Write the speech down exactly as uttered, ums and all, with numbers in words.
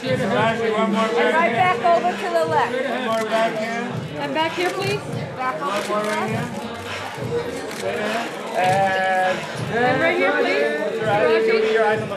Taraji, one more back And right here. back over to the left. One more back here. And back here, please. Back over to the One more right left. here. Straight ahead. And, And right here, please. Taraji, your eyes on the